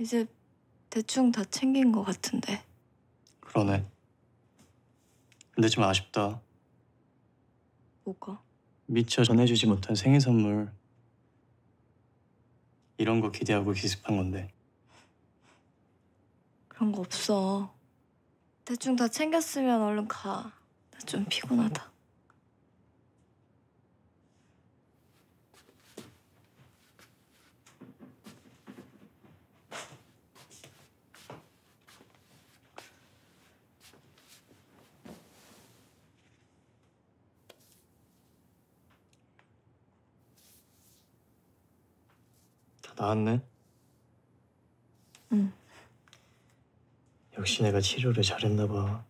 이제 대충 다 챙긴 것 같은데. 그러네. 근데 좀 아쉽다. 뭐가? 미처 전해주지 못한 생일 선물. 이런 거 기대하고 기습한 건데. 그런 거 없어. 대충 다 챙겼으면 얼른 가. 나 좀 피곤하다. 다 나았네? 응. 역시 내가 치료를 잘했나 봐.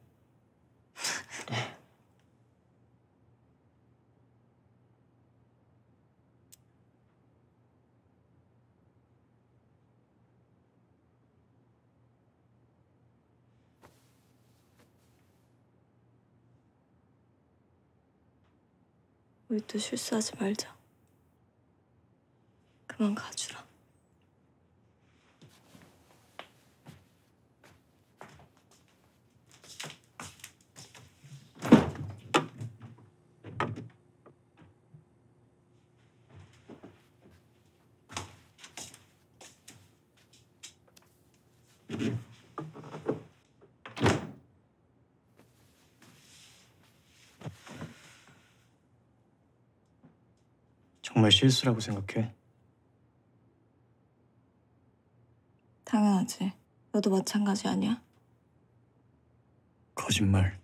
우리 또 실수하지 말자. 그만 가주라. 정말 실수라고 생각해? 당연하지. 너도 마찬가지 아니야? 거짓말.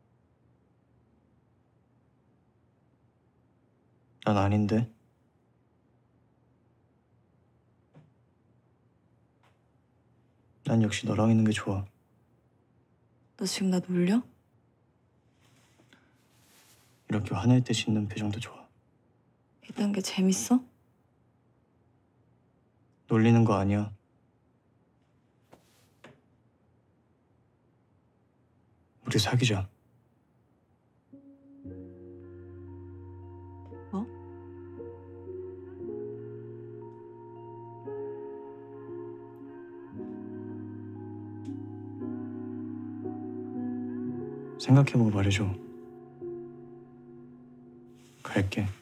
난 아닌데. 난 역시 너랑 있는 게 좋아. 너 지금 나 놀려? 이렇게 화낼 때 짓는 표정도 좋아. 이딴 게 재밌어? 놀리는 거 아니야. 우리 사귀자. 뭐? 생각해보고 말해줘. 갈게.